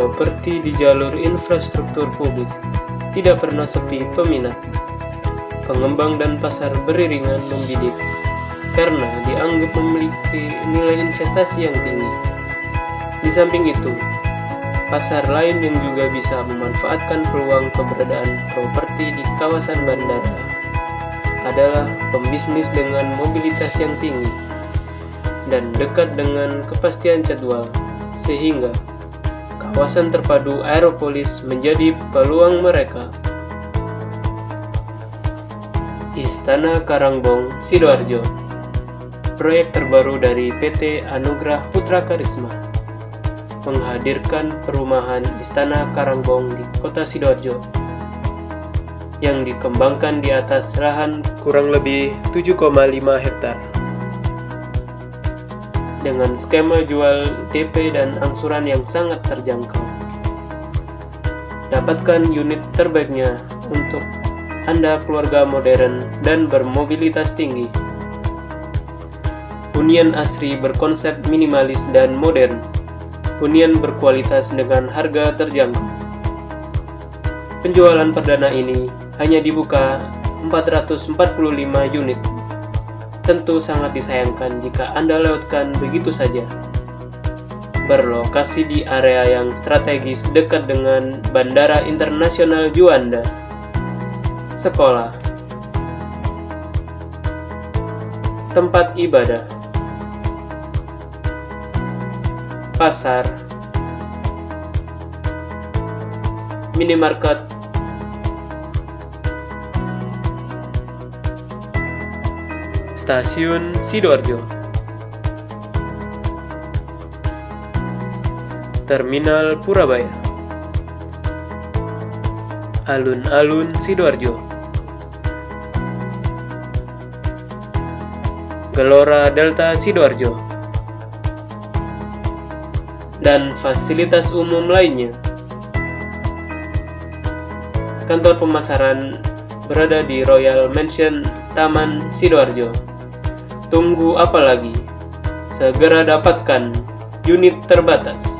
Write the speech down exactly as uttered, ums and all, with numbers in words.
Properti di jalur infrastruktur publik tidak pernah sepi peminat. Pengembang dan pasar beriringan membidik karena dianggap memiliki nilai investasi yang tinggi. Di samping itu, pasar lain yang juga bisa memanfaatkan peluang keberadaan properti di kawasan bandara adalah pembisnis dengan mobilitas yang tinggi dan dekat dengan kepastian jadwal, sehingga kawasan terpadu Aeropolis menjadi peluang mereka. Istana Karangbong, Sidoarjo. Proyek terbaru dari P T Anugrah Putra Karisma menghadirkan perumahan Istana Karangbong di Kota Sidoarjo yang dikembangkan di atas lahan kurang lebih tujuh koma lima hektar dengan skema jual D P dan angsuran yang sangat terjangkau. Dapatkan unit terbaiknya untuk Anda keluarga modern dan bermobilitas tinggi. Hunian asri berkonsep minimalis dan modern. Hunian berkualitas dengan harga terjangkau. Penjualan perdana ini hanya dibuka empat ratus empat puluh lima unit. Tentu sangat disayangkan jika Anda lewatkan begitu saja. Berlokasi di area yang strategis dekat dengan Bandara Internasional Juanda. Sekolah, tempat ibadah, pasar, minimarket, stasiun Sidoarjo, terminal Purabaya, alun-alun Sidoarjo, Gelora Delta Sidoarjo, dan fasilitas umum lainnya. Kantor pemasaran berada di Royal Mansion Taman Sidoarjo. Tunggu apa lagi? Segera dapatkan unit terbatas.